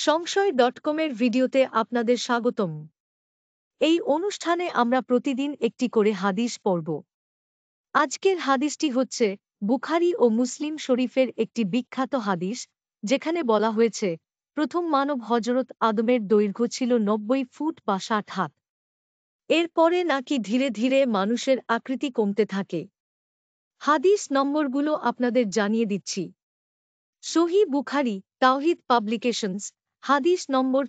সংশয়.com-এর ভিডিওতে আপনাদের স্বাগতম। এই অনুষ্ঠানে আমরা প্রতিদিন একটি করে হাদিস পড়ব। আজকের হাদিসটি হচ্ছে বুখারী ও মুসলিম শরীফের একটি বিখ্যাত হাদিস, যেখানে বলা হয়েছে প্রথম মানব হযরত আদমের দৈর্ঘ্য ছিল ৯০ ফুট বা ৬০ হাত। এরপরে নাকি ধীরে ধীরে মানুষের আকৃতি কমতে থাকে। হাদিস নম্বরগুলো আপনাদের জানিয়ে দিচ্ছি। সহিহ বুখারী, তাওহীদ পাবলিকেশনস, হাদিস নম্বর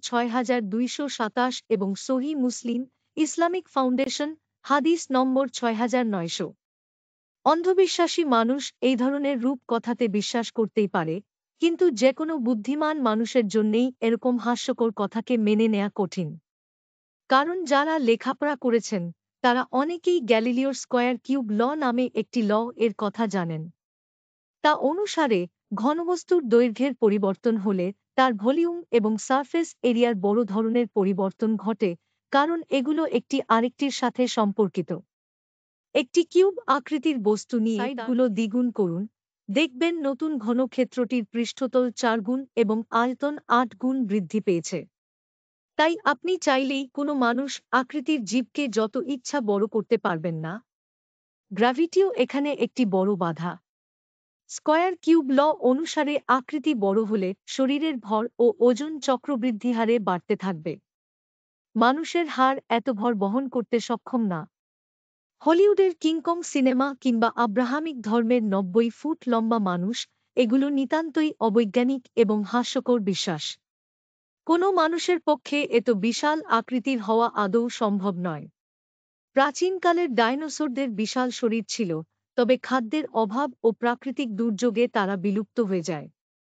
৬২২৭ এবং সহিহ মুসলিম, ইসলামিক ফাউন্ডেশন, হাদিস নম্বর ৬৯০০। অন্ধবিশ্বাসী মানুষ এই ধরনের রূপকথাতে বিশ্বাস করতেই পারে, কিন্তু যেকোনো বুদ্ধিমান মানুষের জন্যেই এরকম হাস্যকর কথাকে মেনে নেয়া কঠিন। কারণ যারা লেখাপড়া করেছেন তারা অনেকেই গ্যালিলিওর স্কয়ার কিউব ল নামে একটি ল এর কথা জানেন। তা অনুসারে ঘনবস্তুর দৈর্ঘ্যের পরিবর্তন হলে তার ভলিউম এবং সারফেস এরিয়ার বড় ধরনের পরিবর্তন ঘটে, কারণ এগুলো একটি আরেকটির সাথে সম্পর্কিত। একটি কিউব আকৃতির বস্তু নিয়ে সাইডগুলো দ্বিগুণ করুন, দেখবেন নতুন ঘনক্ষেত্রটির পৃষ্ঠতল ৪ গুণ এবং আয়তন ৮ গুণ বৃদ্ধি পেয়েছে। তাই আপনি চাইলেই কোনো মানুষ আকৃতির জীবকে যত ইচ্ছা বড় করতে পারবেন না। গ্র্যাভিটিও এখানে একটি বড় বাধা। স্কয়ার কিউব ল অনুসারে আকৃতি বড় হলে শরীরের ভর ও ওজন চক্রবৃদ্ধি হারে বাড়তে থাকবে। মানুষের হাড় এত ভর বহন করতে সক্ষম না। হলিউডের কিংকং সিনেমা কিংবা আব্রাহামিক ধর্মের ৯০ ফুট লম্বা মানুষ, এগুলো নিতান্তই অবৈজ্ঞানিক এবং হাস্যকর বিশ্বাস। কোনো মানুষের পক্ষে এত বিশাল আকৃতির হওয়া আদৌ সম্ভব নয়। প্রাচীনকালের ডাইনোসরদের বিশাল শরীর ছিল, তবে খাদ্যের অভাব ও প্রাকৃতিক দুর্যোগে তারা বিলুপ্ত হয়ে যায়।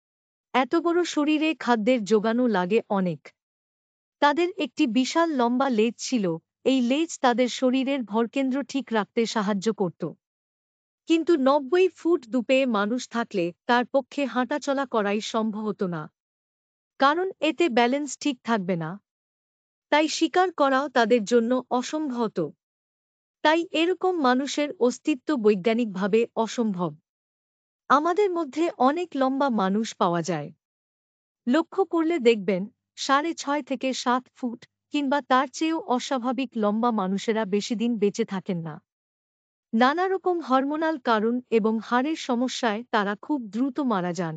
এত বড় শরীরে খাদ্যের যোগানো লাগে অনেক। তাদের একটি বিশাল লম্বা লেজ ছিল, এই লেজ তাদের শরীরের ভরকেন্দ্র ঠিক রাখতে সাহায্য করত। কিন্তু ৯০ ফুট দুপে মানুষ থাকলে তার পক্ষে হাঁটাচলা করাই সম্ভব হতো না, কারণ এতে ব্যালেন্স ঠিক থাকবে না। তাই শিকার করাও তাদের জন্য অসম্ভব হতো। তাই এরকম মানুষের অস্তিত্ব বৈজ্ঞানিকভাবে অসম্ভব। আমাদের মধ্যে অনেক লম্বা মানুষ পাওয়া যায়। লক্ষ্য করলে দেখবেন ৬.৫ থেকে ৭ ফুট কিংবা তার চেয়েও অস্বাভাবিক লম্বা মানুষেরা বেশিদিন বেঁচে থাকেন না। নানা রকম হরমোনাল কারণ এবং হাড়ের সমস্যায় তারা খুব দ্রুত মারা যান।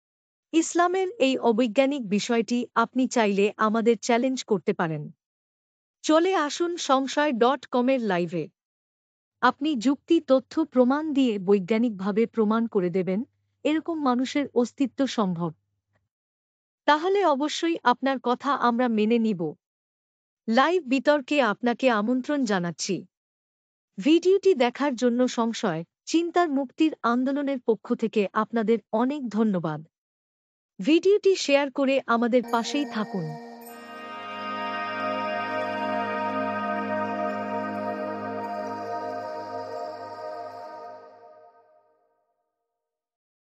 ইসলামের এই অবৈজ্ঞানিক বিষয়টি আপনি চাইলে আমাদের চ্যালেঞ্জ করতে পারেন। চলে আসুন সংশয়.com-এর লাইভে। আপনি যুক্তি, তথ্য, প্রমাণ দিয়ে বৈজ্ঞানিকভাবে প্রমাণ করে দেবেন এরকম মানুষের অস্তিত্ব সম্ভব। তাহলে অবশ্যই আপনার কথা আমরা মেনে নিব। লাইভ বিতর্কে আপনাকে আমন্ত্রণ জানাচ্ছি। ভিডিওটি দেখার জন্য সংশয়, চিন্তার মুক্তির আন্দোলনের পক্ষ থেকে আপনাদের অনেক ধন্যবাদ। ভিডিওটি শেয়ার করে আমাদের পাশেই থাকুন।